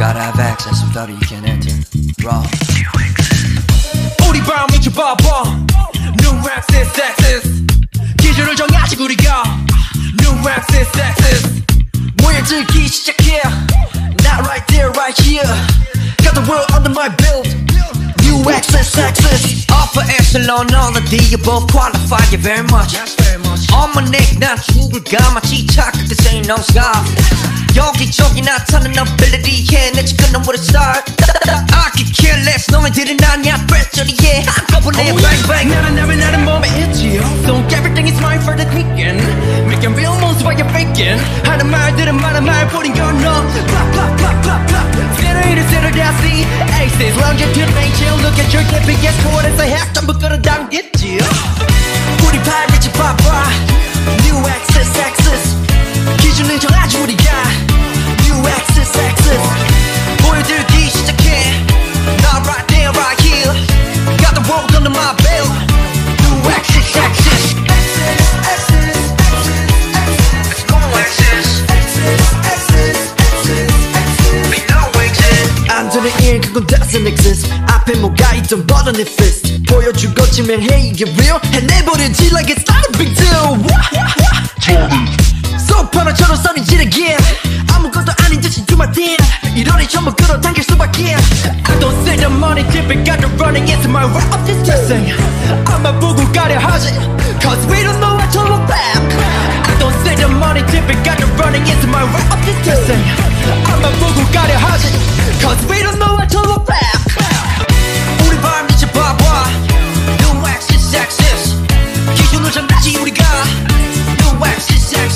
gotta have access, without it you can't enter. Wrong. 우리 방 미쳐봐봐. New access, access. 기준을 정하지 우리가. New access, access. 모여들기 시작해. Not right there, right here. Got the world under my belt. New access, access. Upper echelon, all of the above qualify you very much. On my neck, 난 죽을까 마치 착각, this ain't no scar. 여기저기 나타나는 ability, yeah, 내 지금 where to start. I could care less, 너희들은 아니야, pressure, 한꺼번에 bang bang. 나는 몸에 있지. So everything is mine for the weekend. Making real moves while you're faking. 하는 말들은 많은 말뿐인 건 너. Pop, pop, pop, pop, pop. Settle down, see. Aces, lounge to the chill. Look at your GPS coordinates, 핵 전부 끌어당겼지. 우리 발 밑에 봐봐. New access, access. 기준을 정하지 우리가. New access, access. 보여들기 시작해. Not right there, right here. Got the world under my belt. New access, access. Access, access, access, access. Let's go access. Access, access, access, access. We know access. 안 되는 일 그건 doesn't exist. 앞에 뭐가 있던 button it fist. 보여줄 거지만 hey 이게 real. 해내버리지 like it's not a big deal. 소파노처럼 소리 지르긴 아무것도 아닌 듯이 do my thing. 이러니 전부 끌어당길 수밖에. I don't see the money tipping, got the running into my way of this dressing. 아마 보고 가려 하지, cause we don't know how to look back. I don't see the money tipping, got the running into my way of this dressing. 아마 보고 가려 하지, cause we don't know how to look back. 우리 발 밑에 봐봐. New access, access. 기준을 정하지 우리가. New access, access.